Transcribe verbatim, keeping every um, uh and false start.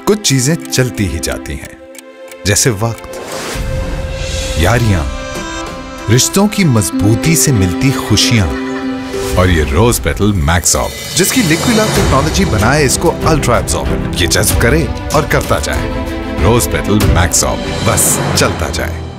कुछ चीजें चलती ही जाती हैं, जैसे वक्त, यारियां, रिश्तों की मजबूती से मिलती खुशियां और ये रोज पेटल मैक्सॉब, जिसकी लिक्विड लॉक टेक्नोलॉजी बनाए इसको अल्ट्रा एब्जॉर्बेंट, ये जज्ब करे और करता जाए। रोज पेटल मैक्सॉब, बस चलता जाए।